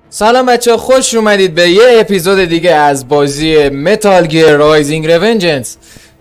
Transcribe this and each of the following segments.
سلام بچه، خوش اومدید به یه اپیزود دیگه از بازی متال گیر رایزینگ ریونجنس.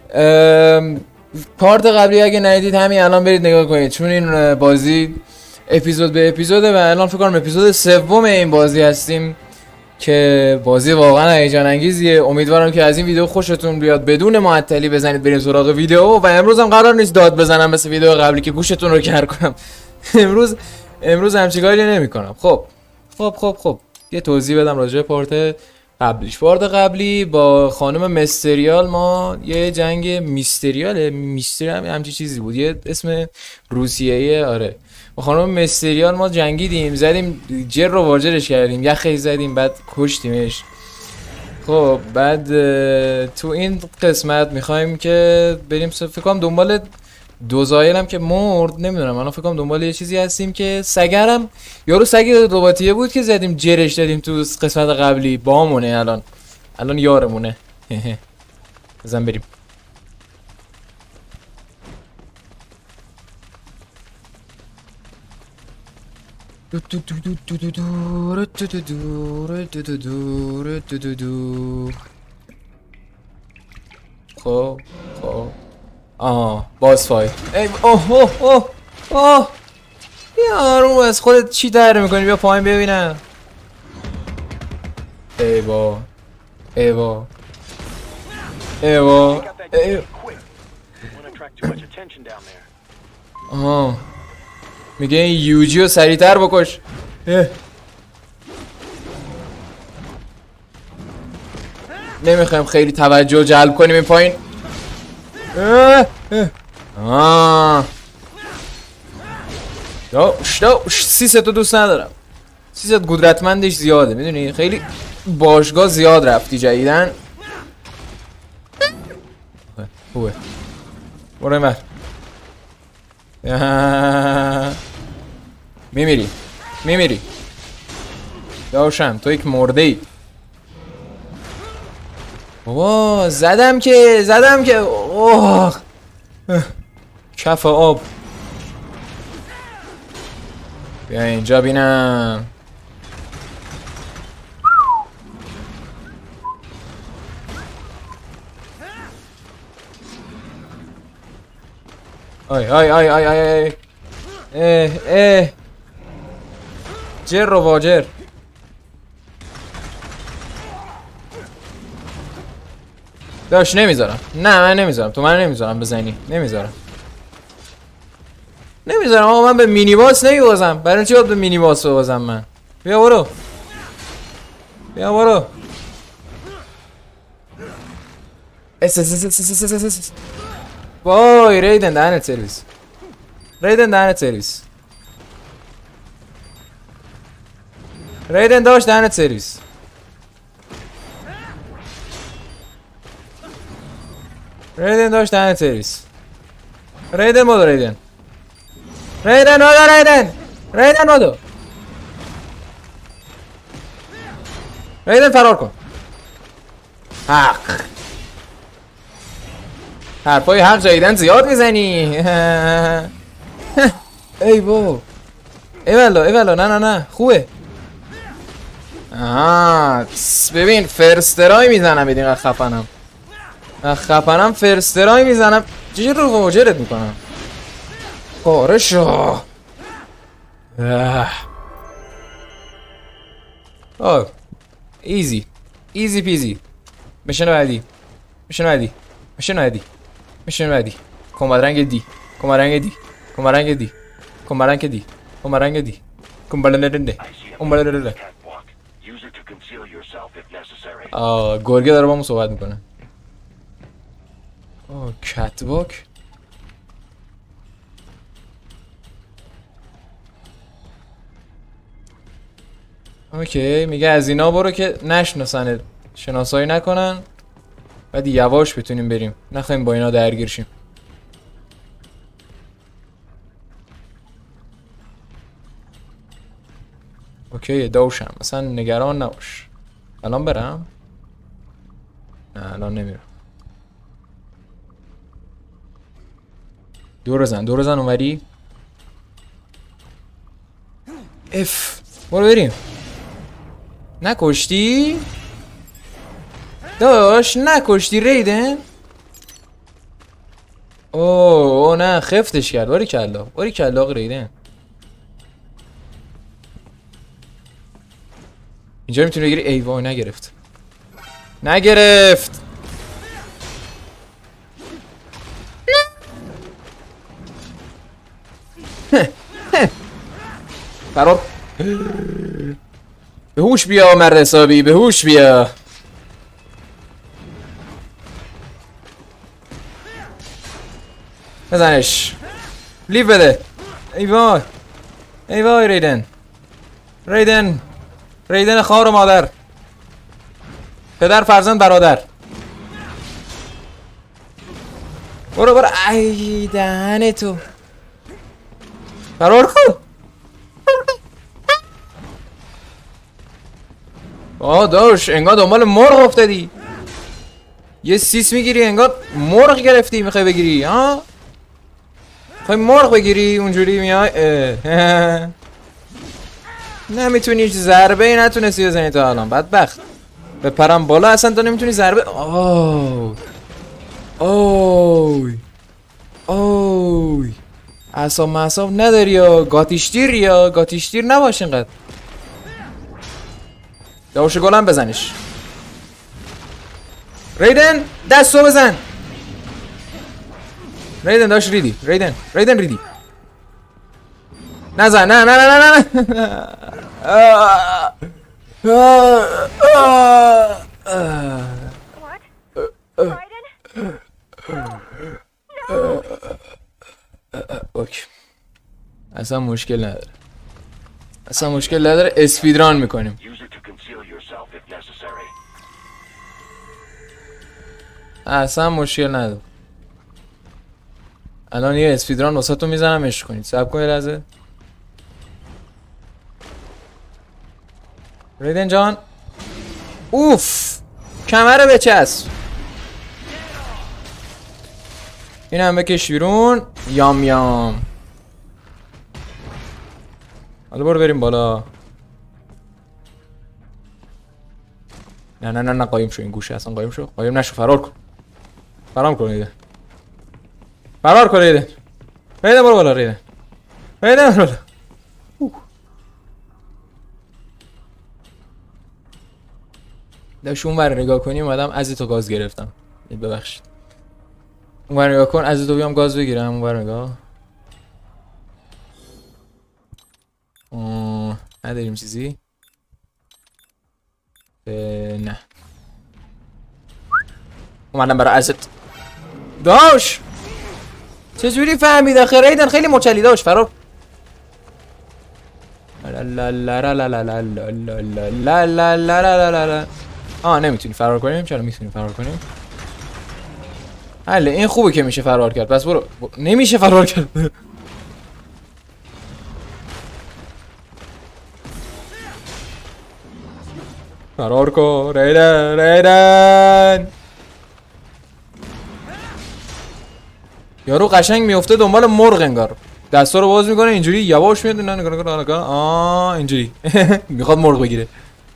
پارت قبلی اگه ندیدید همین الان برید نگاه کنید، چون این بازی اپیزود به اپیزوده و الان فکر کنم اپیزود سوم این بازی هستیم که بازی واقعا هیجان انگیزیه. امیدوارم که از این ویدیو خوشتون بیاد. بدون معطلی بزنید بریم سراغ ویدیو و امروز هم قرار نیست داد بزنم مثل ویدیو قبلی که گوشتون رو کر کنم. امروز همچین کاری نمی‌کنم. خب یه توضیح بدم راجع به پارت قبلیش. پارت قبلی با خانم مستریال ما یه جنگ میستری همچین چیزی بود، یه اسم روسیه‌ای. آره، با خانم مستریال ما جنگیدیم، زدیم جر رو واجرش کردیم، یخی زدیم، بعد کشتیمش. خب بعد تو این قسمت میخوایم که بریم فکر کنم دنبال دوزایل هم که مرد، نمیدونم، الان فکر کنم دنبال یه چیزی هستیم که سگرم یارو سگ رباتیه بود که زدیم جرش دادیم تو قسمت قبلی، بامونه الان یارمونه. بزن بریم. خب باز فایت. ای اوه یارو از خودت چی در میکنی؟ بیا پایین ببینم. ایوا میگه این یوجی رو سریعتر بکش. نمیخوایم خیلی توجه جلب کنیم این پایین. سیست رو دوست ندارم. سیست قدرتمندش زیاده، میدونی، خیلی باشگاه زیاد رفتی جدیدن. خوبه برو من. میمیری داشم تو یک مرده ای. بابا زدم که اوه کف آب. بیا اینجا بینم. آی جر و واجر. داش نمیذارم. نه من نمیذارم، تو من نمیذارم بزنی. نمیذارم آقا، من به مینی باس نمیبازم. برای چی باید به مینی باس ببازم من؟ بیا برو وای ریدن دهنت سرویس. ریدن داشت دهنت سرویس. ریدن فرار کن. حق حرفای حق جاییدن زیاد میزنی. ای والا نه خوبه. ببین فرسترای میزنم، بدین خفنم فرسترای میزنم. چجور رو واجرت میکنم؟ پارشو. ایزی پیزی. میشن بعدی. کمرنگ دی. گرگه داره با همون صحبت میکنه. کت واک. اوکی، میگه از اینا برو که نشناسنت، شناسایی نکنن، بعد یواش بتونیم بریم، نخواهیم با اینا درگیر شیم. اوکی دوشم، مثلا نگران نباش. الان برم؟ نه الان نمیرم. دور بزن اونوری. اف برو بریم. نکشتی؟ داش نکشتی ریدن؟ اوه نه خفتش کرد. باری کلا باری کلا ریدن. اینجا میتونی بگیری. ای وای نگرفت. نگرفت. فرار. به هوش بیا مرد حسابی. به هوش بیا. بزنش. لیف بده. ای وای. ای وای ریدن. ریدن. ریدن خواهر و مادر. پدر فرزند برادر. برو برو. ای دهنه تو. فرار کن. داش انگار دنبال مرغ افتادی. یه سیس میگیری انگار مرغ گرفتی میخوای بگیری. ها میخوای مرغ بگیری اونجوری میای. نمیتونی هیچ ضربه ای نتونستی بزنی تا الان. بدبخت. بپرم بالا اصلا تو نمیتونی ضربه. اوی اوی اعصاب معصاب نداری یا گاتیشتیر یا گاتیشتیر نباش اینقدر. داوش گلم بزنش. ریدن دستو بزن. ریدن داش ریدی. ریدن ریدی. نزن. نه نه نه نه نه. اوکی. اصلا مشکل نداره. اصلا مشکل نداره. اسپیدران میکنیم. اصلا مشکل نداره. الان یه اسپیدران واسه تو میزنم اش کنید. صبر کن یه لحظه. ریدن جان. اوف کمره بچسب. این هم بکش بیرون. یام یام. حالا برو بریم بالا. نه نه نه نه قایم شو. این گوشه اصلا قایم شو. قایم نشو. فرار کن. فرار کن ریدن. فرار کن ریدن. ریدن برو بالا. ریدن برو بالا. داشت اون ور نگاه کنی اومدم از تو گاز گرفتم. ببخشید. اون ور نگاه کن. از تو بیام گاز بگیرم. اون ور نگاه. نداریم چیزی. نه اومدم برای ازت. داش چجوری فهمید آخه ریدن خیلی مچلی. داش فرار. لا لا لا لا لا لا لا لا لا لا لا لا. نمیتونی فرار کنیم. چرا میتونی فرار کنیم؟ حله این خوبه که میشه فرار کرد. پس برو. نمیشه فرار کرد. فرار کن ریدن. ریدن یارو قشنگ میفته دنبال مرغ انگار. دستا رو باز میکنه اینجوری یواش میاد. نه نگاه اینجوری. میخواد مرغ بگیره.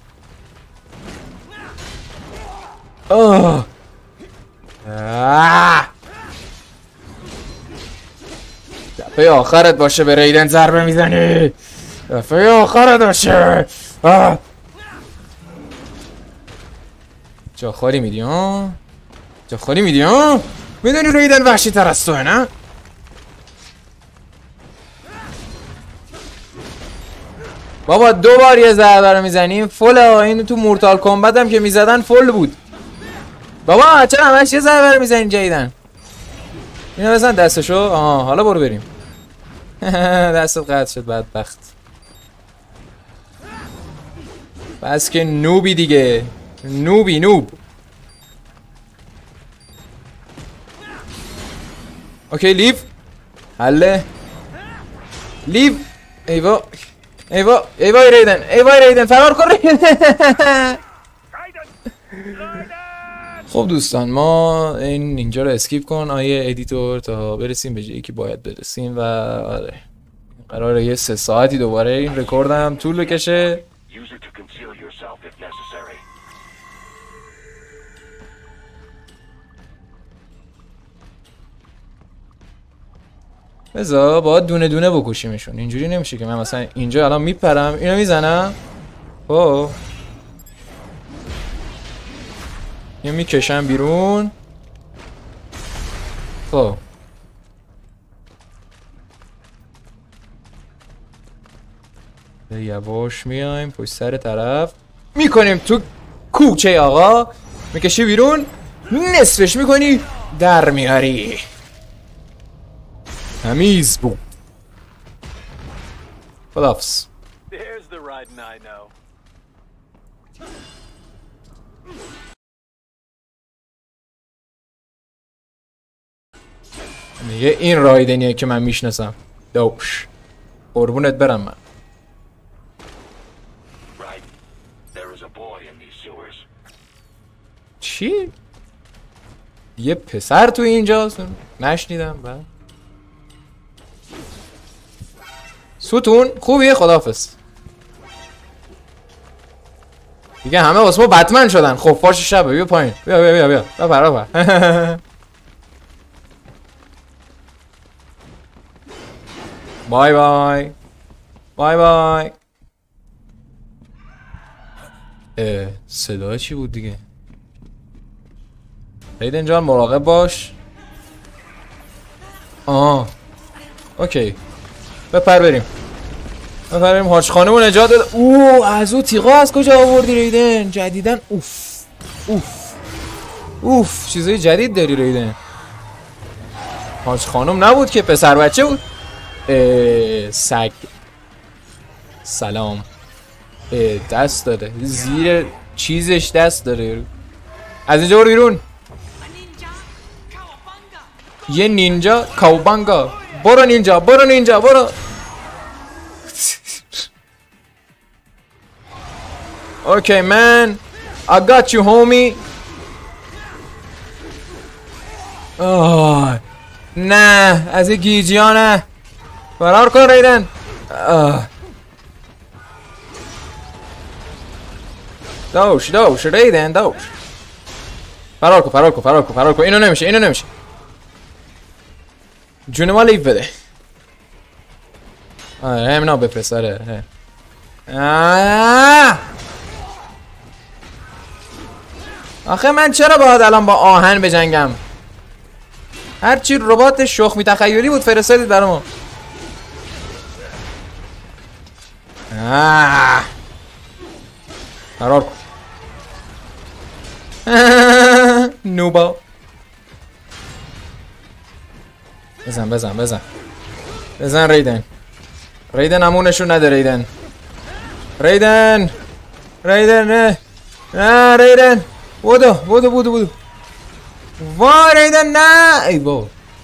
دفعه آخرت باشه به ریدن ضربه میزنی. دفعه آخرت باشه. جا خالی میدی ها. جا خالی میدی ها. میدونی ریدن وحشی تر از توه نه. بابا 2 بار یه ضربه رو میزنیم فله. این تو مورتال کمبت هم که میزدن فل بود. بابا چرا همش یه ضربه رو میزنین جیدن. اینو بزن دستشو. حالا برو بریم. دستت قطع شد بدبخت. بس که نوبی دیگه. نوبی نوب. اوکی لیف. حله لیف. ایوا ایوا ایوا ریدن. ایوا ریدن فرار کن ریدن. خب دوستان ما اینجا رو اسکیپ کن آیه ادیتور تا برسیم به جایی که باید برسیم. و آره قراره یه 3 ساعتی دوباره این رکوردم طول بکشه. بذار باید دونه دونه بکشیمشون. اینجوری نمیشه که من مثلا اینجا الان میپرم اینو میزنم خب اینو میکشم بیرون خب یواش میایم پشت سر طرف میکنیم تو کوچه آقا میکشی بیرون نصفش میکنی در میاری تمیز بود خداحافظ میگه این رایدنیه که من میشناسم دوش قربونت برم من چی؟ یه پسر تو اینجاست نشنیدم بعد ستون خوبیه خداحافظ دیگه همه واسه ما بتمن شدن خب فاش شبه بیا پایین بیا بیا بیا بیا بیا بای بای بای بای صدا چی بود دیگه ریدن جان مراقب باش اوکی بپر بریم حاج خانمو نجات بده از او تیغا از کجا آوردی ریدن جدیدن اوف چیزای جدید داری ریدن حاج خانم نبود که پسر بچه بود سگ سلام دست داره زیر چیزش دست داره از اینجا برو بیرون یه نینجا کاوبانگا برو نینجا برو اوکی من I got you homie نه از این گیجی ها نه فرار کن ریدن دوش ریدن دوش فرار کن اینو نمیشه جون ما لیف بده همینا بپرساره آخه من چرا باید الان با آهن بجنگم هرچی ربات شخمی تخیلی بود فرستادید برامو فرار کن نوبا بزن ریدن امونشون نده ریدن نه ریدن بودو وای ریدن نه ای بابا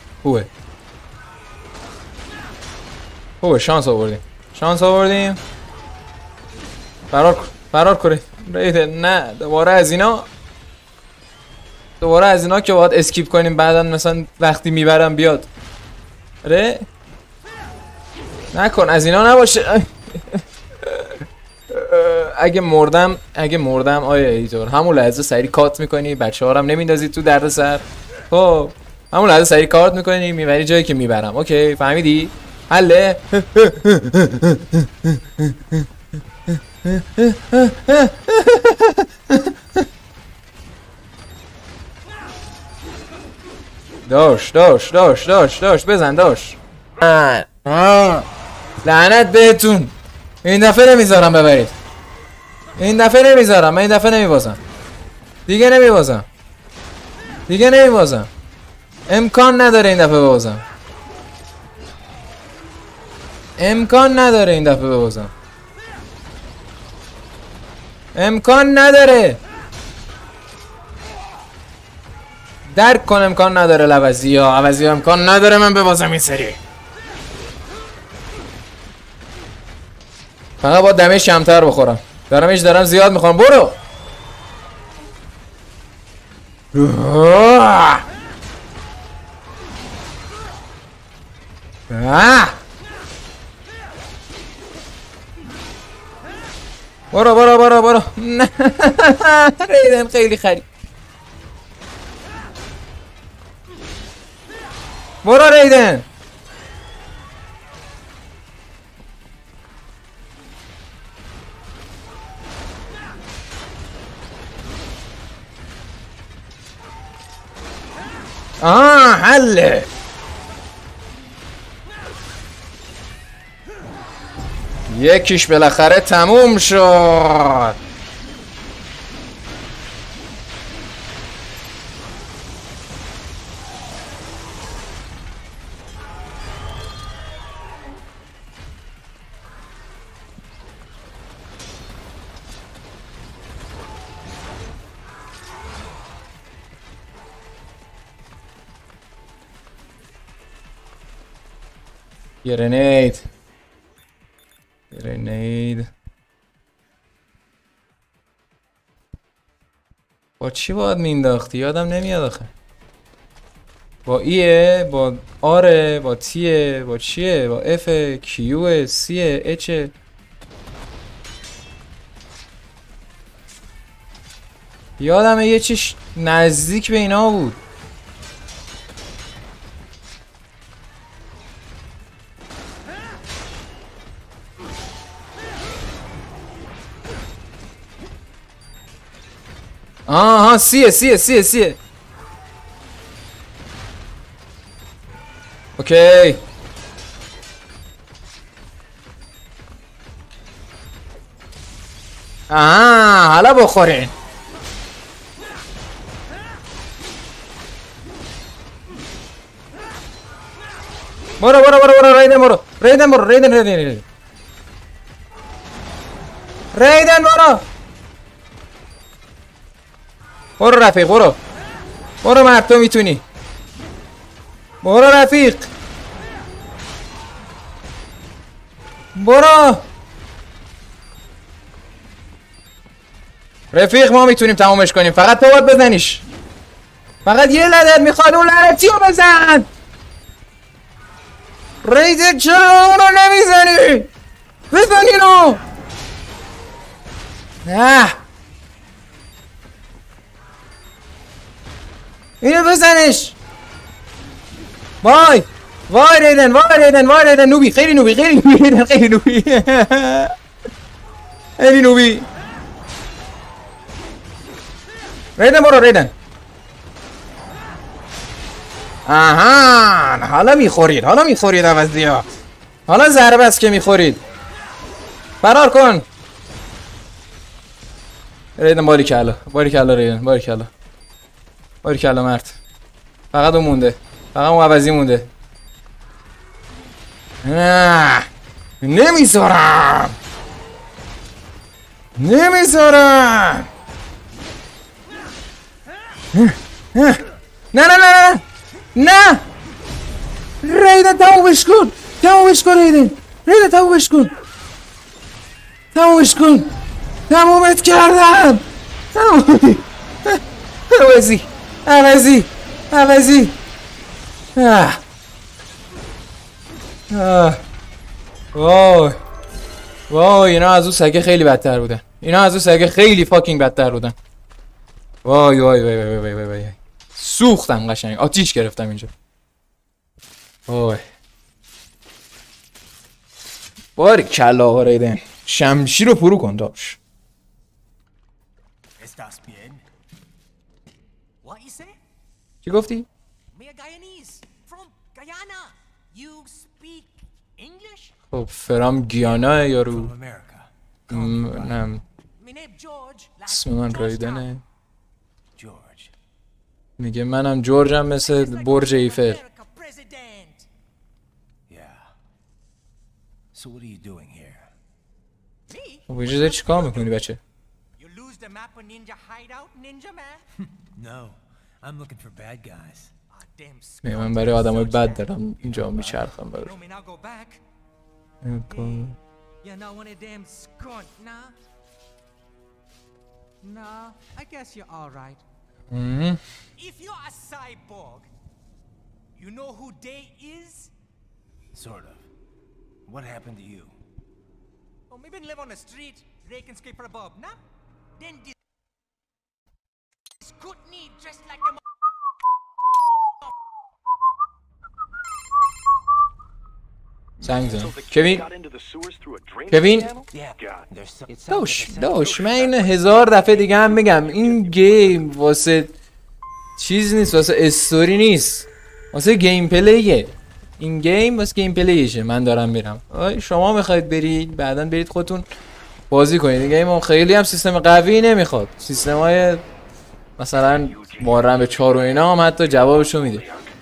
خوبه شانس آوردیم فرار کنید ریدن نه دوباره از اینا که باید اسکیپ کنیم بعدا مثلا وقتی میبرم بیاد ره نکن از اینا نباشه اگه مردم آیا ایتور همون لحظه سری کات میکنی بچه ها رو هم نمیندازی تو درد سر خب همون لحظه سری کات میکنی میبری جایی که میبرم اوکی فهمیدی؟ حله داش بزن داش لعنت بهتون این دفعه نمیذارم ببرید من این دفعه نمیبازم دیگه نمیبازم امکان نداره این دفعه ببازم امکان نداره درک کن امکان نداره عوضی ها امکان نداره من ببازم این سری فقط با دمش کمتر بخورم دارم زیاد میخورم برو برو نه ریدن خیلی خری برو ریدن حله. یکیش بالاخره تموم شد. گرنید با چی باید مینداختی؟ یادم نمیاد آخه. با ایه، با آره، با تیه، با چیه، با اف، کیوه، سیه، اچه. یادمه یه چیش نزدیک به اینا بود. آها سیه اوکی. حالا بخورین. برو ریدن برو رفیق، برو مرد، تو میتونی. برو رفیق، برو رفیق، ما میتونیم تمومش کنیم. فقط تو باید بزنیش. فقط یه لدت میخواد، اون لعنتی رو بزن. ریدن چرا اونو نمیزنی؟ بزن اینو. نه اینو بزنش. وای ریدن نوبی، خیلی نوبی ریدن. برو ریدن. حالا میخورید عوضی ها. حالا ضربه است که میخورید. فرار کن ریدن. باریکلا ریدن، باریکلا مرد. فقط اون مونده، فقط اون عوضی مونده. نه نمیذارم. نه ریدن، تمومش کن ریدن. تمومت کردم. عوضی. وای اینا از اون سگه خیلی بدتر بودن. فاکینگ بدتر بودن. وای سوختم قشنگ، آتیش گرفتم اینجا. وای باریکلا ریدن. شمشیر رو پرو کن داش. چی گفتی؟ خب فرام گیانا یارو. نه اسم من ریدنه. میگه منم جورجم مثل برج ایفل. خب اینجا چی کار میکنی بچه؟ من برای آدمای بد دارم اینجا میچرخم برای. If you're a cyborg, you know who Day is? Sort of. What happened to you? Oh, maybe live on the street, rake and scrape for a bob, nah? Then this good need dressed like a زنگ زن. کوین داش من این 1000 دفعه دیگه هم میگم این گیم واسه چیز نیست، واسه استوری نیست، واسه گیم پلیه. این گیم واسه گیم پلیشه. من دارم میرم، شما میخواید برید بعداً برید خودتون بازی کنید. این گیم خیلی هم سیستم قوی نمیخواد. سیستمای مثلا مارن به 4 و اینا هم حتی جوابشو میده.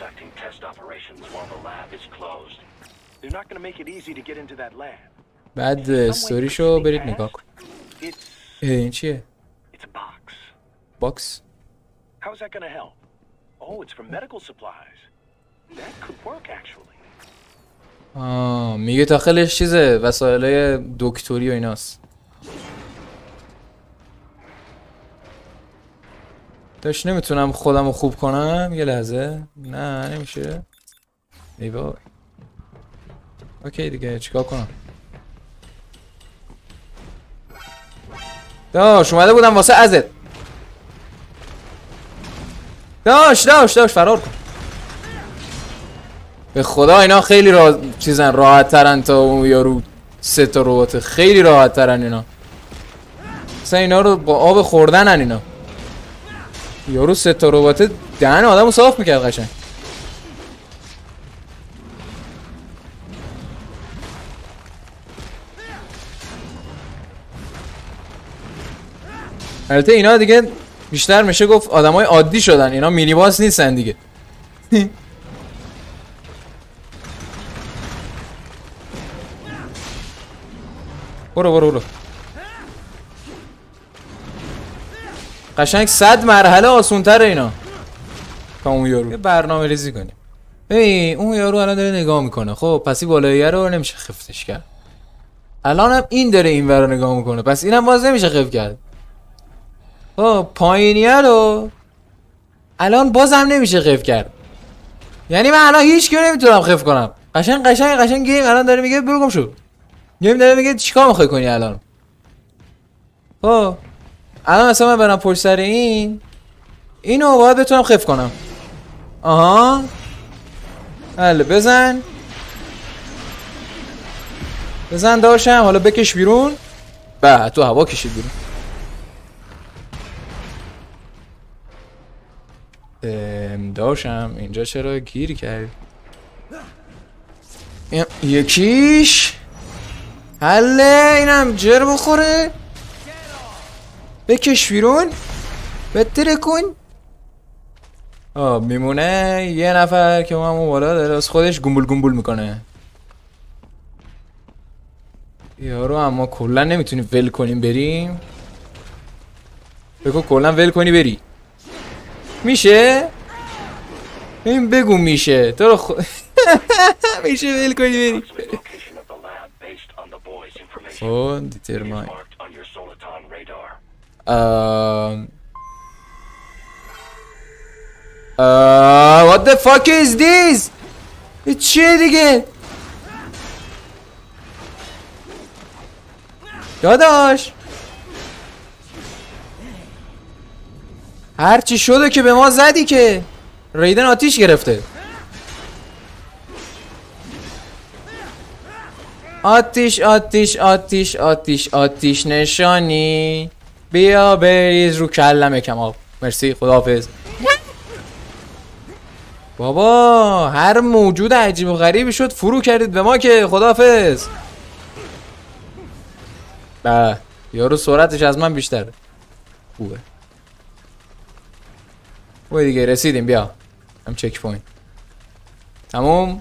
بعد استوریشو برید نگاه کن. این چیه؟ باکس. میگه داخلش چیزه، وسایل دکتری و ایناست. داش نمیتونم خودمو خوب کنم یه لحظه. نه نمیشه. ای وای. اوکی دیگه چیکار کنم؟ داش اومده بودم واسه ازت. داش فرار کن. به خدا اینا خیلی راحت ترن تا اون یارو 3 تا ربات. خیلی راحت ترن اینا. مثلا اینا رو با آب خوردنن اینا. یارو 3 تا ربات دهن آدمو صاف میکرد قشنگ. البته اینا دیگه بیشتر میشه گفت آدمای عادی شدن. اینا مینی باس نیستن دیگه. برو قشنگ 100 مرحله آسون‌تره اینا تا اون یارو. برنامه ریزی کنیم. اون یارو الان داره نگاه میکنه. خب پس این بالاییه رو نمیشه خفتش کرد. الان هم این داره این ور رو نگاه میکنه، پس اینم باز نمیشه خفت کرد. خب پایینیه رو الان بازم نمیشه خفت کرد. یعنی من الان هیچ کیو نمیتونم خفت کنم. قشنگ گیم الان داره میگه بگم شو. گیم داره میگه چیکار میخوای کنی الان؟ خب الان مثلا من برم پشت سر اینو باید بتونم خفت کنم. آها بله بزن داشتم. حالا بکش بیرون. به تو هوا کشید بیرون. داشتم اینجا چرا گیر کرد؟ یکیش حله. اینم جر بخوره. بکش بیرون. بتره کن. میمونه یه نفر که اون بالا داره از خودش گنبول میکنه. یارو اما کلا نمیتونیم ول کنیم بریم. بگو کلا ول کنی بری. میشه؟ این بگو میشه. تو رو میشه ول کنی بری. فون دیترماین. what the fuck is this؟ چیه دیگه؟ داداش هرچی شده که به ما زدی که ریدن آتیش گرفته. آتیش نشانی. بیا بریز رو کلم کمال. مرسی خداحافظ. بابا هر موجود عجیب و غریبی شد فرو کردید به ما که خداحافظ. به یارو سرعتش از من بیشتره. خوبه دیگه رسیدیم. بیا هم چک پوینت. تموم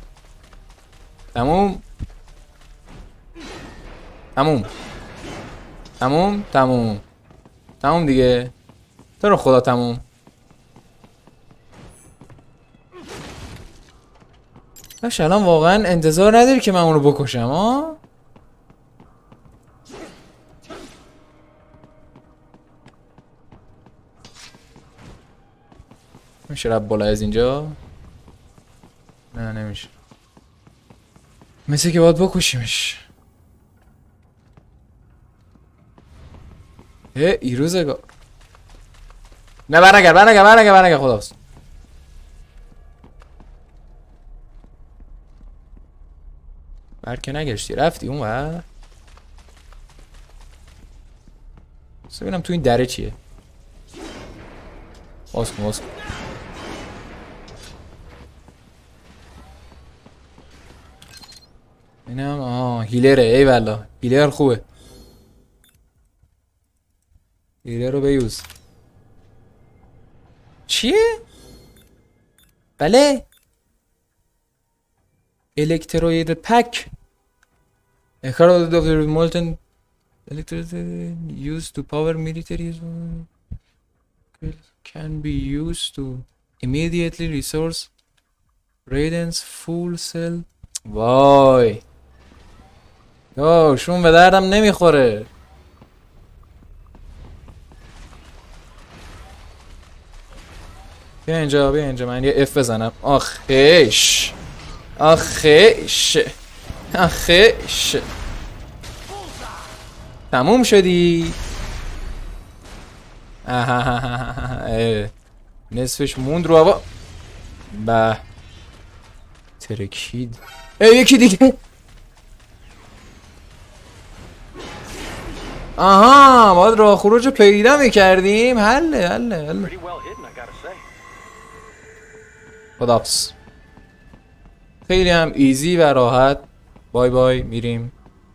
دیگه. تو رو خدا تموم. باش الان واقعا انتظار نداری که من اونو بکشم ها؟ میشه رب بالا از اینجا؟ نه نمیشه. مثل که باید بکشیمش. ایروزگار. نه برنگر خداحافظ. برکه نگشتی رفتی اون ور. ببینم تو این دره چیه. باز کن اینم هیلره. ای والله هیلر خوبه. هیلر رو بیوز. چیه؟ بله الکتروید پک. A card of the molten electricity used to power military can be used to immediately resource Raiden's full cell. وای شون به دردم نمیخوره. بیا اینجا من یه اف بزنم. آخیش تموم شدی. نصفش موند رو هوا. به ترکید. یکی دیگه. آها باید راه خروج پیدا میکردیم. حله خداحافظ. خیلی هم ایزی و راحت. بای بای میریم.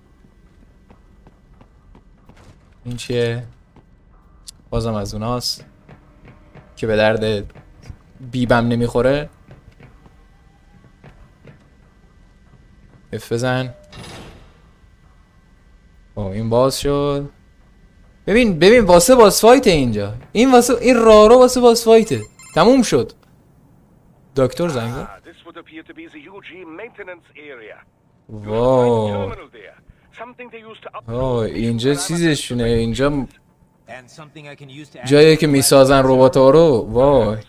این چیه؟ بازم از اوناست که به درد بیبم نمیخوره. اف بزن. این باز شد. ببین واسه باس فایت اینجا. این رارو واسه باس فایته. تموم شد. دکتر زنگ زد. واو اینجا چیزشونه. اینجا جایی که میسازن ربات‌ها رو. وای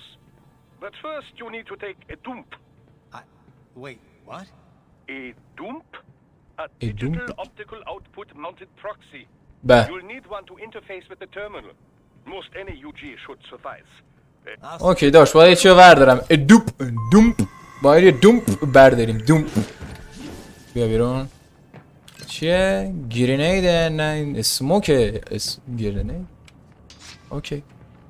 به اوکی داشت باید چیو بردارم. دومپ باید یه دومپ برداریم. دومپ بیا بیرون. چیه؟ گرینیده؟ نه این اسموکه. گرینید اوکی.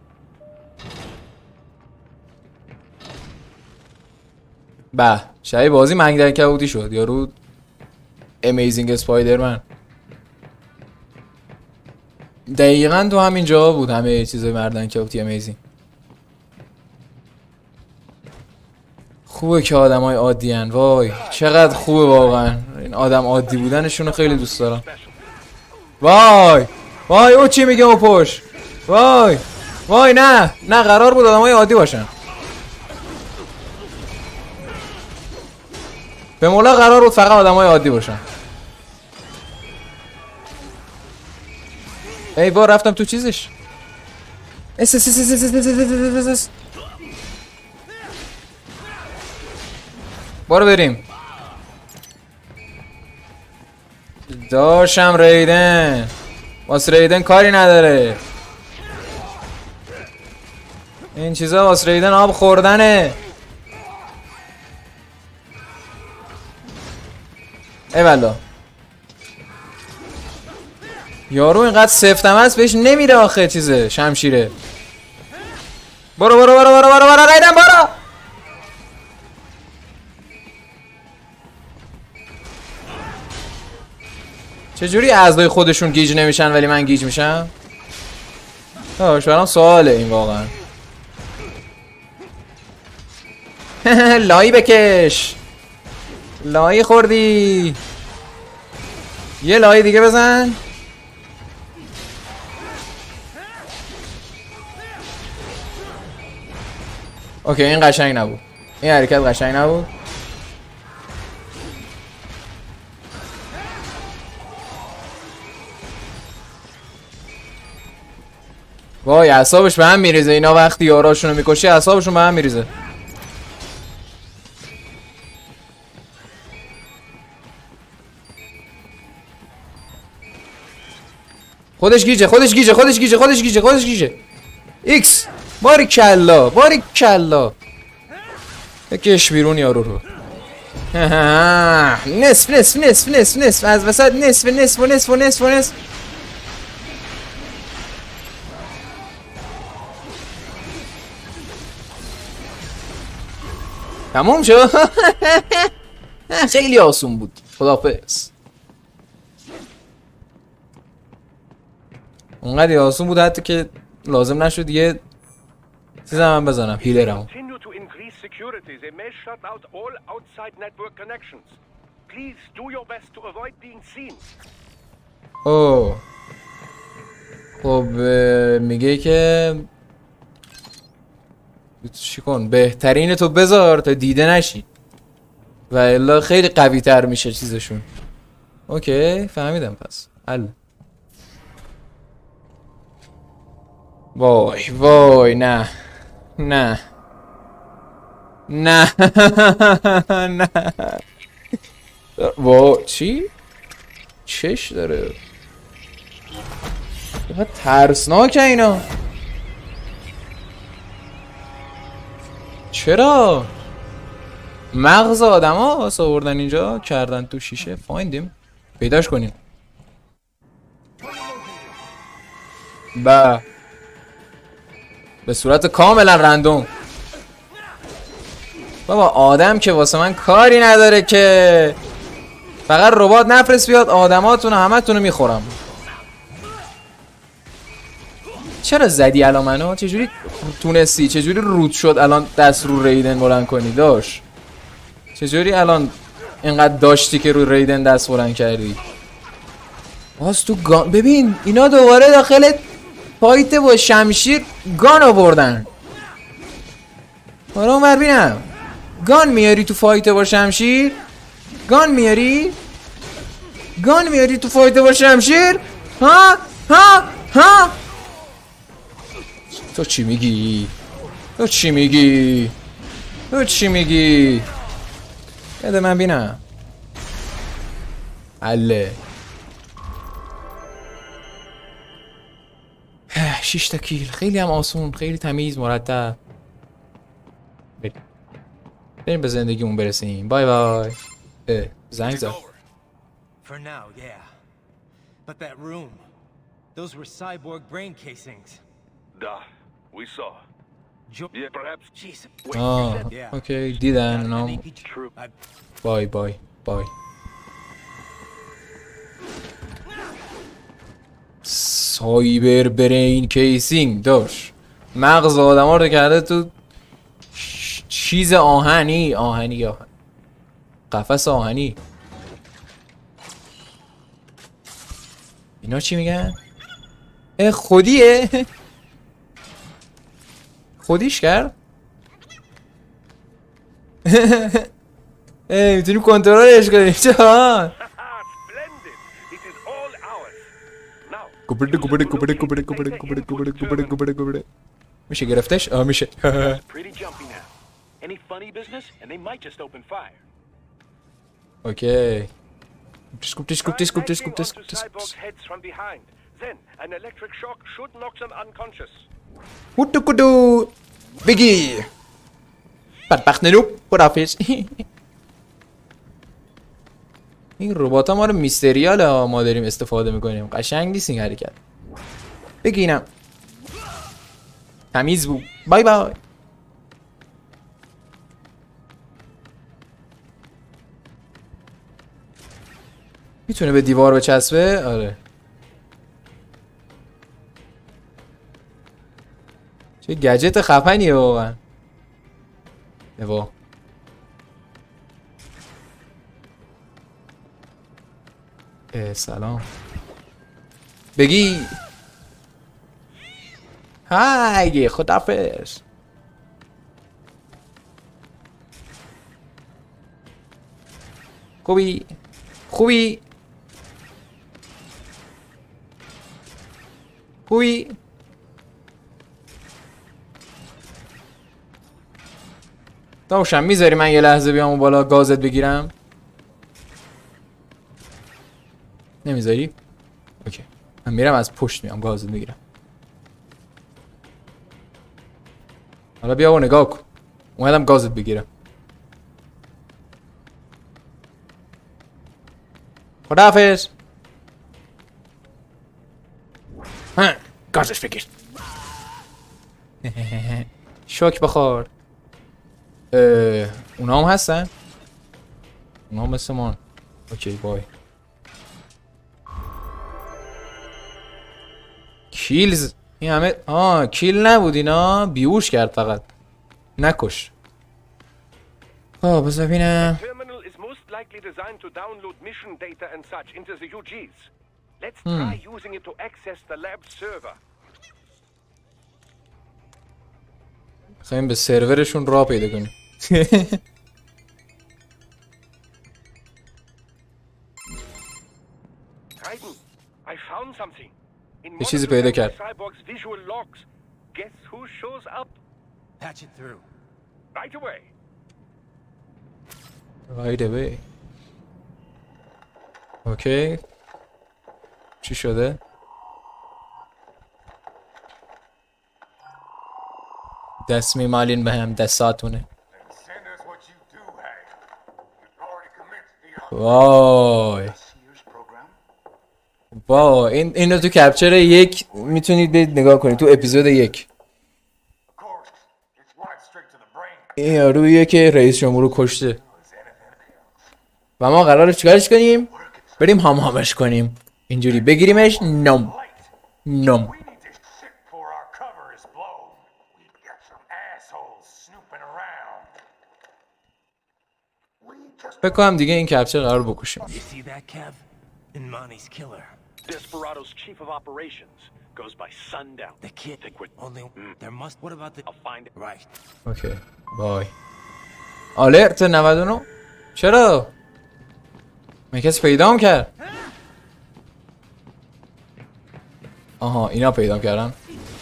به شبیه بازی منگدن کبوتی شد یارو. امیزینگ اسپایدرمن دقیقا تو همین جا بود. همه چیزای مردن کبوتی امیزینگ. خوبه که آدم های عادی هن. وای چقدر خوبه واقعا. این آدم عادی بودنشون رو خیلی دوست دارم. وای او چی میگه او پشت. وای نه قرار بود آدم های عادی باشن. به مولا قرار بود فقط آدم های عادی باشن. ای با رفتم تو چیزش. برو بریم. داشتم ریدن. واسه ریدن کاری نداره. این چیزا واسه ریدن آب خوردنه. ای والا یارو اینقدر سفتم هست بهش نمیره آخه چیزه شمشیره. برو ریدن برو. چجوری اعضای خودشون گیج نمیشن ولی من گیج میشم؟ برام سواله این واقعا. لایی بکش. لایی خوردی. یه لایی دیگه بزن. اوکی این قشنگ نبود. این حرکت قشنگ نبود. وای اعصابش به هم میریزه. اینا وقتی یاراشونو میکشه اعصابشون به هم میریزه. خودش گیجه. ایکس باریکلا بکش بیرون یارو رو. نصف از وسط. نصف تموم شد. خیلی آسون بود. خداحافظ. اونقدر آسون بود حتی که لازم نشد یه چیزم من بزنم هیلرم. Continue to increase security. They may shut out all outside network connections. Please do your best to avoid being seen. اوه خب میگه که چی کن بهترین تو بذار تا دیده نشی و الا خیلی قوی تر میشه چیزشون. اوکی فهمیدم پس حل. وای وای نه نه نه نه وای چی؟ چش داره چقدر ترسناکه اینا. چرا؟ مغز آدم ها واسه آوردن اینجا کردن تو شیشه. فایندیم پیداش کنیم. به صورت کاملا رندوم. بابا آدم که واسه من کاری نداره که فقط ربات نفرست بیاد آدماتونو همه تونو میخورم. چرا زدی الان منو؟ چجوری تونستی؟ چجوری رود شد الان دست رو ریدن بلند کنی داش؟ چجوری الان اینقدر داشتی که رو ریدن دست بلند کردی؟ باز تو گان ببین اینا دوباره داخل فایت با شمشیر گان آوردن. حالا اونور بینم گان میاری تو فایت با شمشیر؟ گان میاری؟ گان میاری تو فایت با شمشیر؟ ها؟ ها؟ ها؟ تو چی میگی؟ تو چی میگی؟ تو چی میگی؟ بده من بینم. حله 6 تا کیل خیلی هم آسون خیلی تمیز مرتب. بریم به زندگیمون برسیم. بای بای. زنگ زد. For now, yeah. But that room, those were cyborg brain casings. Duh, we saw. Yeah, perhaps. Jeez. اوکی دیدن نام. بای بای بای. سایبر برین کیسینگ داشت مغز آدم ها رو کرده تو چیز آهنی یا قفس آهنی. اینا چی میگن؟ خودیه؟ خودیش کرد؟ میتونیم کنترلش کنیم. چه گبرده میشه گرفتش؟ میشه. اوکی سکوپتش هوتو کدو بگی بدبخت نلوب خداحافظ. این ربات ها ما رو میستریاله ما داریم استفاده میکنیم. قشنگ نیست این حرکت. بگینم تمیز بود. بای بای. میتونه به دیوار بچسبه؟ آره. چه گجت خفنیه واقعا. سلام بگی های خداحافظ. خوبی داشتم میذاری من یه لحظه بیام اون بالا گازت بگیرم؟ نمیذاری؟ اوکی من میرم از پشت میام گازت میگیرم. حالا بیا و نگاه کن اومدم گازت بگیرم. خداحافظ. گازش بگیر. شوک بخور. اونا هم هستن؟ اونا هم مثل ما. اوکی بای. کیلز این همه کیل نبود اینا، بیهوش کرد فقط نکش. بذار ببینم. Terminal is most likely designed to download mission data and such into the UGs. Let's try using it to access the lab server. خواهیم به سرورشون راه پیدا کنیم. Raiden, I found something. In یه چیزی پیدا کرد. Cyborg's visual logs. Guess who shows up? Patch it through. Right away. Right away. اوکی. چی شده؟ دست میمالین به هم دستاتونه. وای وای اینو تو کپچر 1 میتونید برید نگاه کنید، تو اپیزود 1 این یارویه که رئیس جمهور رو کشته و ما قراره چیکارش کنیم؟ بریم همش کنیم، اینجوری بگیریمش. نم نم. فکر کنم دیگه این کپچر قرار بکشیم. Desperado's chief of operations goes by Sundown. The kid. Think we're Only there must. What about the? I'll find it. Right. اوکی بای. آلرت 99 چرا؟ من کسی پیدام کرد. آها اینا پیدام کردن.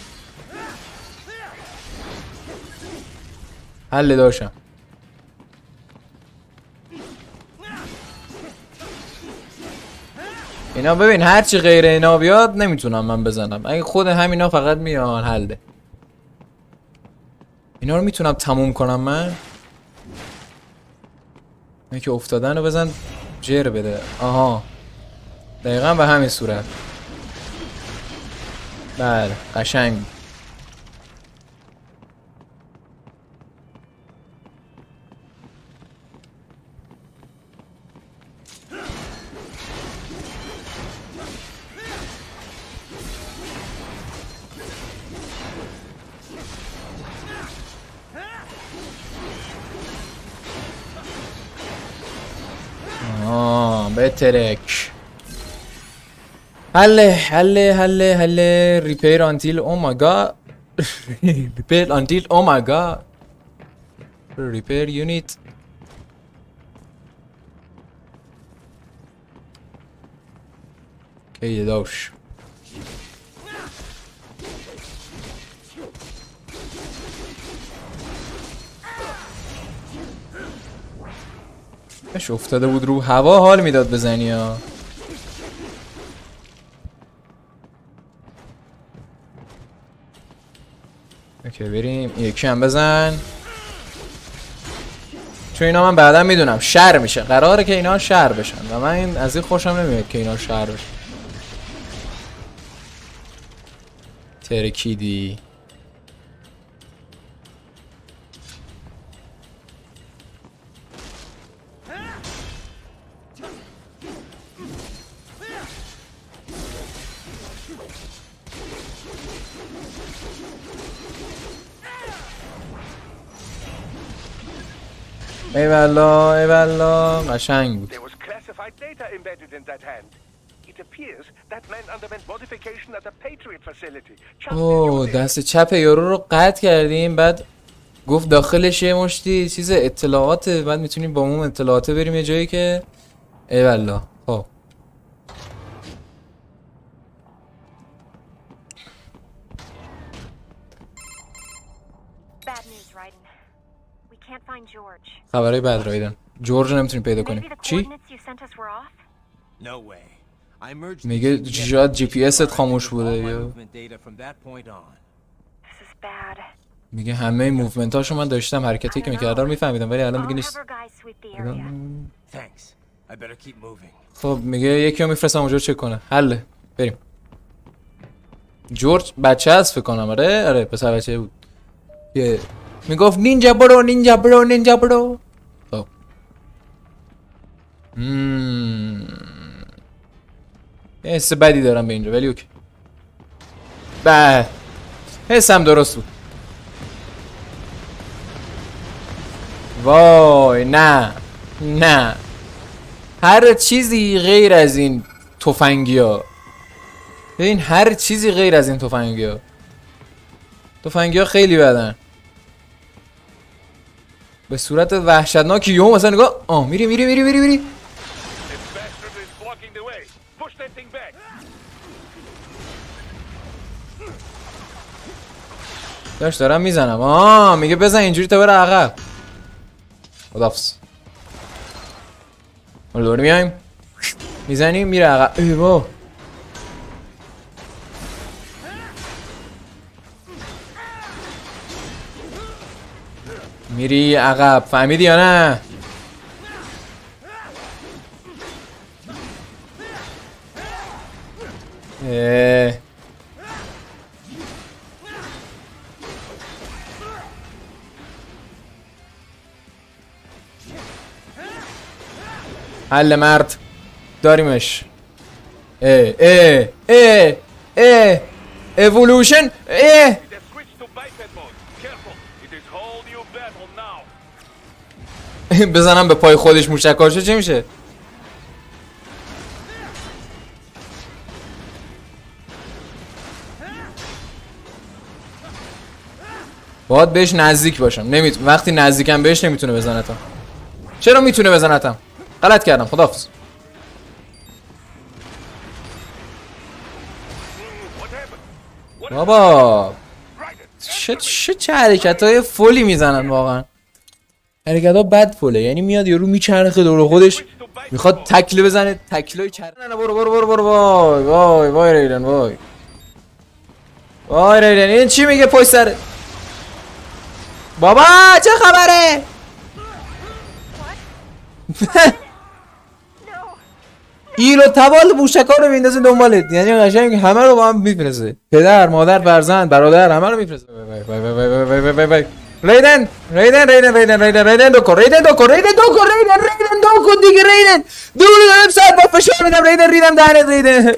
حل داشتم. اینا ببین هرچی غیر اینا بیاد نمیتونم من بزنم، اگه خود همینا فقط میان حله. اینا رو میتونم تموم کنم من. اینه که افتادن رو بزن جر بده. آها دقیقا به همین صورت. بله قشنگ. بترک. حله repair until oh my god. repair until oh my god. repair unit. اوکی داش. اش افتاده بود رو هوا، حال میداد بزنی ها. اوکی بریم یکی هم بزن، چون اینا من بعدا میدونم شر میشه، قراره که اینا شر بشن و من از این خوشم نمیاد که اینا شر بشن. ترکیدی. ایوالا قشنگ بود. There was classified data embedded in that hand. It appears that man underwent modification at the Patriot facility. اوه دست چپ یارو رو قطع کردیم، بعد گفت داخلش یه مشتی چیز اطلاعاته، بعد میتونیم با اون اطلاعاته بریم یه جایی که ایوالا. خب خبرهای بد رایدن. جورج نمیتونیم پیدا کنیم. چی؟ میگه شاید جی پی اس‌ت خاموش بوده یا میگه همه موومنتاشو من داشتم، حرکتی که میکردم رو میفهمیدم ولی الان دیگه نیست. خب میگه یکی رو میفرستم اونجا چک کنه. حله بریم. جورج بچه هست فکر کنم. آره پسر بچه بود که میگفت نینجا برو. خب یه حس بدی دارم به اینجا ولی اوکی. حسم درست بود. وای نه هر چیزی غیر از این تفنگی ها. ببین هر چیزی غیر از این تفنگی ها خیلی بدن به صورت وحشتناکی. یهو مثلا نگاه میری داشت دارم میزنم. میگه بزن اینجوری تا بره عقب. خدافظ. دور میایم میزنیم میره عقب. ایوا میری عقب. فهمیدی یا نه؟ حل مرد داریمش. اِوولوشن. بزنم به پای خودش موشکاشو چه میشه؟ باید بهش نزدیک باشم. وقتی نزدیکم بهش نمیتونه بزنتم. چرا میتونه بزنتم؟ غلط کردم. خداحافظ. بابا چه حرکتای فولی میزنن واقعا. حرکتا بد فوله. یعنی میاد یارو میچرخه دور خودش میخواد تکل بزنه. تکلای نه برو. وای ریدن. وای ریدن. این چی میگه پشت سره؟ بابا چه خبره؟ ایلو تبال موشکا رو میندازه دنبالت. یعنی قشنگ همه رو با هم میفرسته. پدر، مادر، فرزند، برادر همه رو میفرسته. وای ریدن دوکو دیگه. ریدن دور دارم ساعت با فشار میدم. ریدم دهنت. ریدن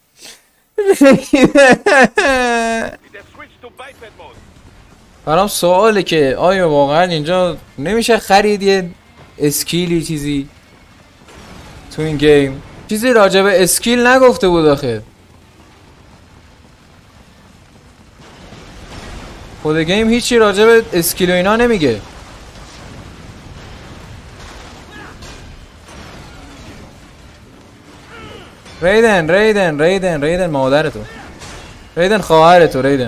برام سواله که آیا واقعا اینجا نمیشه خرید یه اسکیلی چیزی تو این گیم؟ چیزی راجع به اسکیل نگفته بود آخه. خود گیم هیچی راجع به اسکیل و اینا نمیگه. ریدن مادرتو. ریدن خواهرتو. ریدن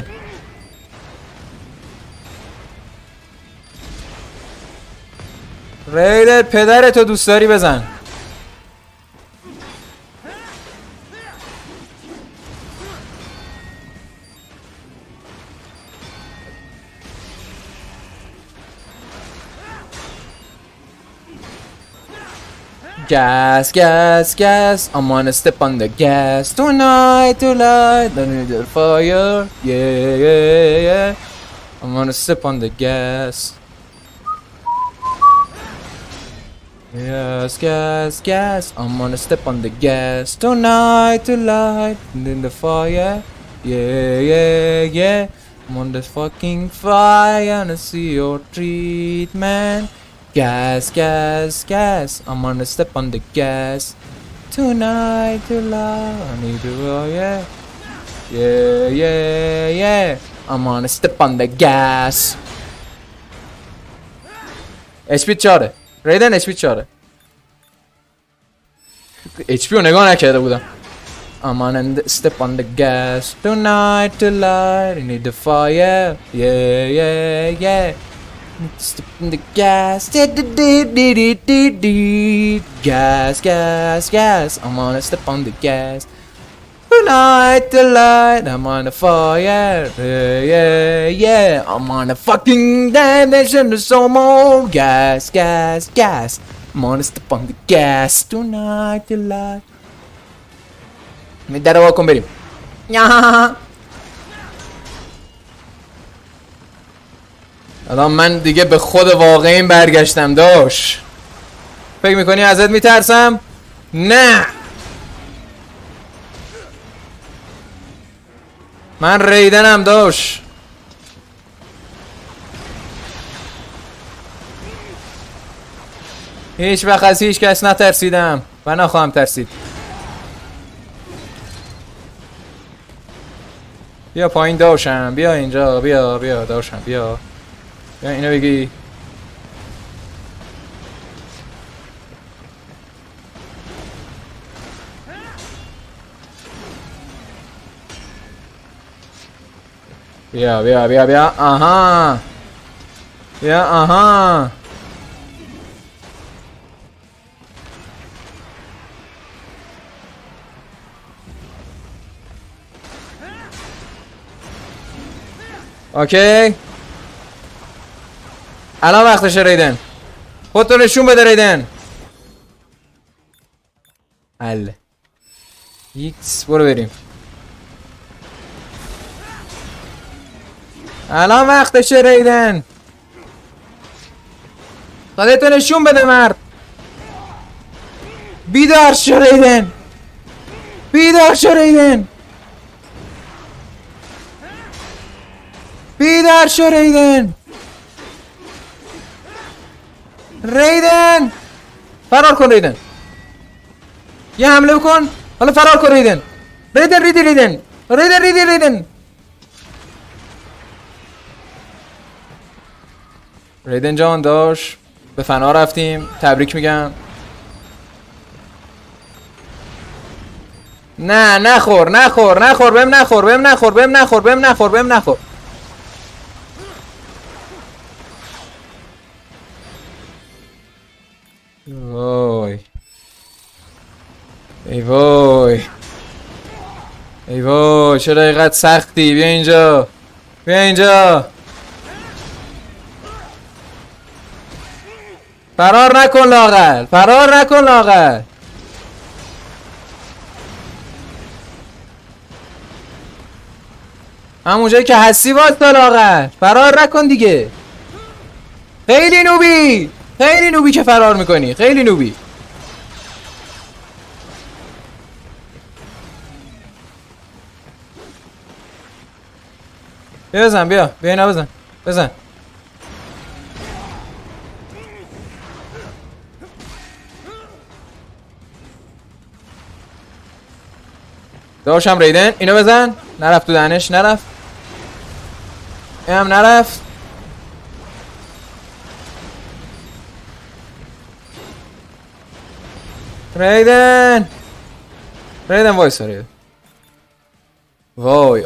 پدرتو دوست داری بزن. Gas, I'm gonna step on the gas tonight. Don't need the fire. Yeah. I'm gonna step on the gas. Gas. I'm gonna step on the gas tonight. In the fire. Yeah. I'm on the fucking fire and I see your treatment. Gas. I'm gonna step on the gas tonight. I need to yeah. I'm gonna step on the gas. HP 4. ریدن HP 4. HP رو نگاه نکرده بودم. I'm gonna step on the gas tonight. I need the fire. Yeah. Step on the gas. Gas. I'm gonna step on the gas tonight. I'm on the fire. Yeah. I'm on the fucking damnation of so more. Gas. I'm gonna step on the gas tonight. می در واکن بریم. الان من دیگه به خود واقعیم برگشتم. داش فکر میکنی ازت میترسم؟ نه من ریدنم داشت. هیچ وقت از هیچ کس نترسیدم و نخواهم ترسید. بیا پایین داشتم، بیا اینجا، بیا داشتم، بیا اینو بگی. بیا آها بیا آها. اوکی الان وقتشه ریدن. خودتو نشون بده ریدن. حله ایکس برو بریم. الان وقتشه ریدن. خودتو نشون بده مرد. بیدار شو ریدن. بیدار شو ریدن. بیدار شو ریدن. ریدن فرار کن ریدن. یه حمله بکن حالا فرار کن ریدن. ریدن ریدن جان داشت به فنا رفتیم. تبریک میگم. نه نخور بهم نخور. وای ای وای چرا اینقدر سختی؟ بیا اینجا. فرار نکن لاغر. همون جایی که هستی واستا لاغر. فرار نکن دیگه. خیلی نوبی که فرار میکنی. خیلی نوبی. بیا اینا بزن. داشتم ریدن. اینو بزن. نرفت تو دهنش. نرفت. اینم نرفت. ریدن وایسا. ریدن وای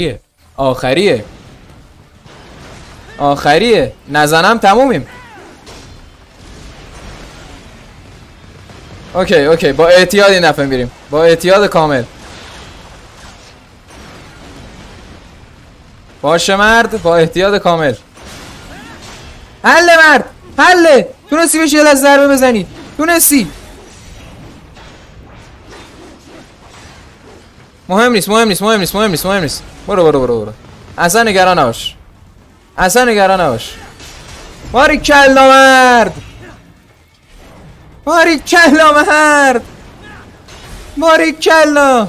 آخریه. نزنم تمومیم. اوکی با احتیاط این دفعه میریم. با احتیاط کامل. باشه مرد با احتیاط کامل. حله مرد حله. تونستی بهش یه لحظه ضربه بزنی. تونستی. مهم نیست. برو. اصلا نگران نباش. باریکلا مرد. باریکلا.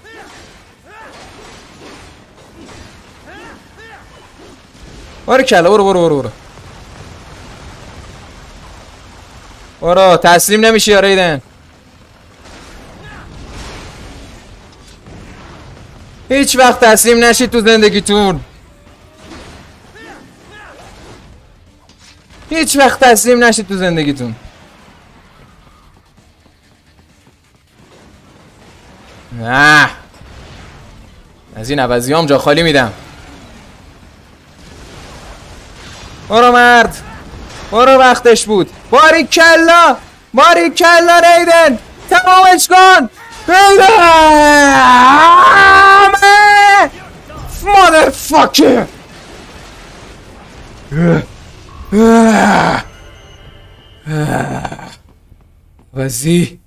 برو. برو تسلیم نمیشی یا ریدن. هیچ وقت تسلیم نشید تو زندگیتون. نه از این عوضیام جا خالی میدم. برو مرد. برو وقتش بود. باریکلا ریدن. تمامش کن. Motherfucker! Vas-y.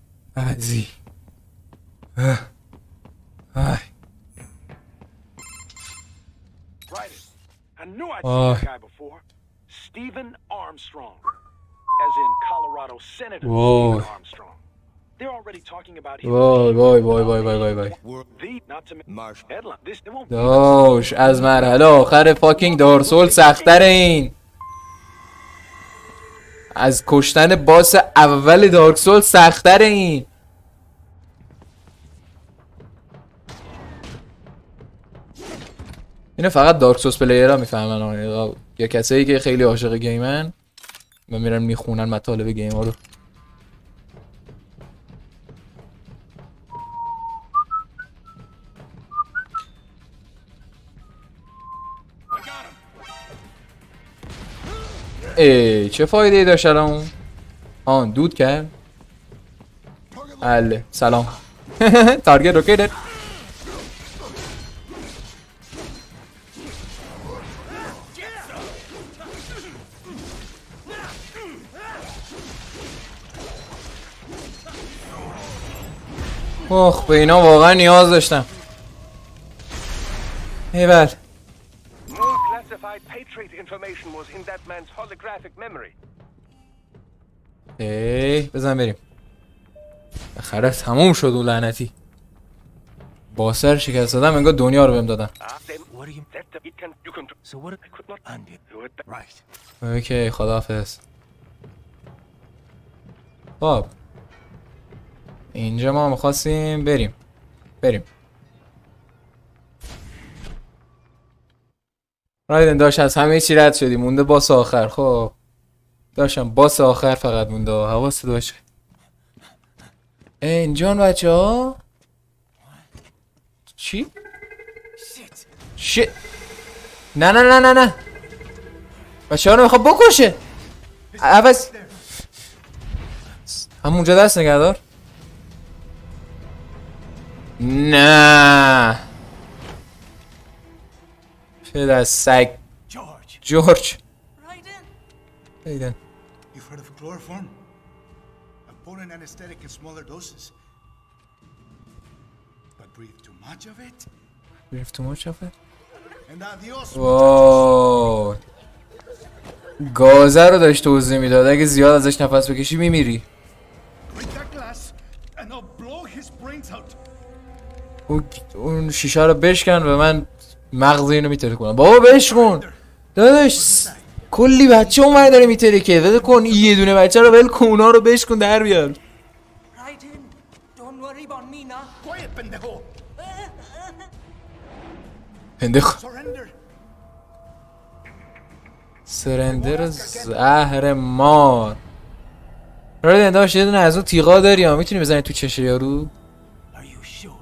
I knew I'd seen that guy before. Stephen Armstrong. As in Colorado Senator Stephen Armstrong. They're already talking about him. وای وای وای وای وای وای وای Not to Marsh. headline. This it won't. داش از مرحله آخر فاکینگ دارک سول سخت‌تر این. از کشتن باس اول دارک سول سخت‌تر این. اینو فقط دارک سولز پلیرها میفهمن یا کسایی که خیلی عاشق گیمن و میرن میخونن مطالب گیم ها رو. ای چه فایده ای داشت الان؟ آن دود کرد. بله سلام. تارگت روکیتد. اوه به اینا واقعا نیاز داشتم. ایول. More classified Patriot information was in that man's holographic memory. بزن بریم. بخره تموم شد اون لعنتی. با سر شکست دادم انگار دنیا رو بهم دادن. What do you... So what... I could not undo it. Right. اوکی خداحافظ. خب اینجا ما میخواستیم بریم. رایدن داشت از همه چی رد شدیم مونده باس آخر. خب داشتم باس آخر فقط مونده. حواست باشه اینجان بچه ها. چی؟ شیت. نه نه نه نه نه بچه ها رو میخواد بکشه. عوض همونجا دست نگهدار. نه پدر سگ. جورج رایدن. You've heard of chloroform? A potent anesthetic in smaller doses. But breathe too much of it, Breathe too much of it. and adios. واو گازه رو داشت توضیح میداد اگه زیاد ازش نفس بکشی میمیری. Break that glass, and I'll blow his brains out. اون شیشه رو بشکن و من مغز اینو میتره کنم. بابا بشکن داداش کلی بچه اومده داره میتره که ول کن. یه دونه بچه رو ول کن اونا رو بشکن در بیار. Quiet, pendejo. پندخ Surrender. سرندر زهر مار. رایدن داشت یه دونه از اون تیغا داری ها میتونی بزنی تو چشه یارو. Are you sure?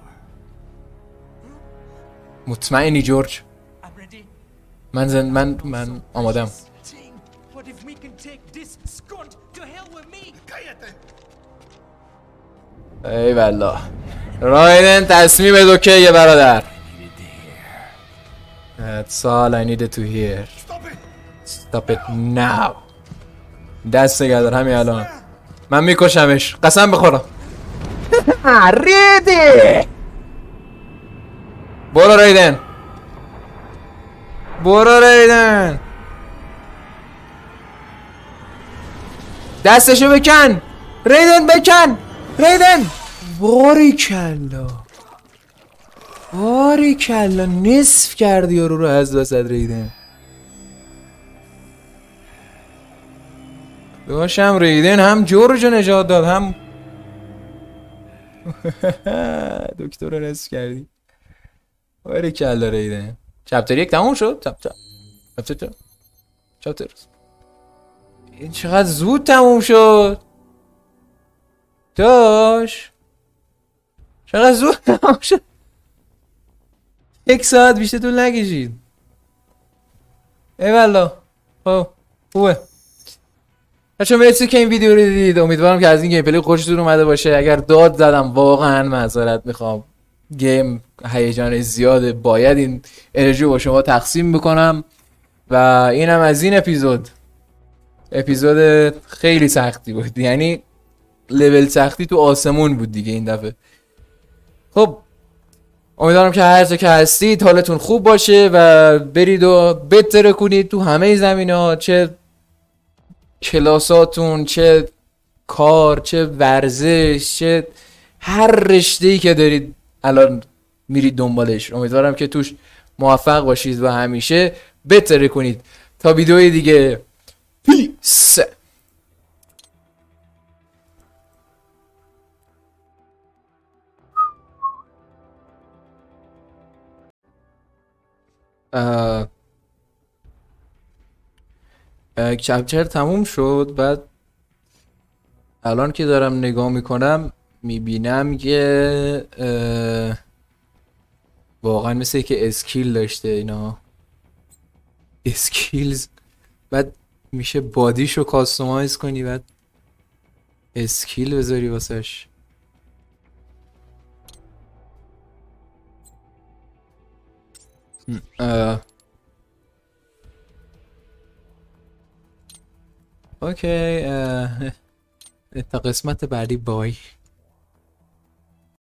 مطمئنی جورج؟ I'm ready. من آمادم. What if we can take this skunt to hell with me? Cállate. ای والله رایدن تصمیم اوکیه برادر. That's all I needed to hear. Stop it. Stop it now. دست نگهدار همین الان. من میکشمش قسم بخورم. ریدی برو رایدن. دستشو بکن ریدن. باری کلا نصف کردی یارو رو از وسط ریدن. داشتم ریدن هم جورج رو نجات داد هم دکتر رو نصف کردی. باری کلا ریدن. چپتر 1 تموم شد. چپتر این چقدر زود تموم شد. چقدر زود تموم شد. 1 ساعت بیشتر طول نکشید. ای والله. خب خوبه بچه‌ها مرسی که این ویدیو رو دیدید. امیدوارم که از این گیم پلی خوشتون اومده باشه. اگر داد زدم واقعا معذرت میخوام. گیم هیجان زیاده باید این انرژی با شما تقسیم بکنم و اینم از این اپیزود خیلی سختی بود. یعنی لول سختی تو آسمون بود دیگه این دفعه. خب امیدوارم که هر جا که هستید حالتون خوب باشه و برید و بهتر کنید تو همه زمینه‌ها، چه کلاساتون، چه کار، چه ورزش، چه هر رشته‌ای که دارید الان میرید دنبالش. امیدوارم که توش موفق باشید و همیشه بهتره کنید. تا ویدیوی دیگه، پیس. کپچر تموم شد. بعد الان که دارم نگاه میکنم میبینم که واقعا مثل که اسکیل داشته اینا، اسکیلز. بعد میشه بادیشو کاستومایز کنی، بعد اسکیل بذاری واسش. اوکی، تا قسمت بعدی، بای.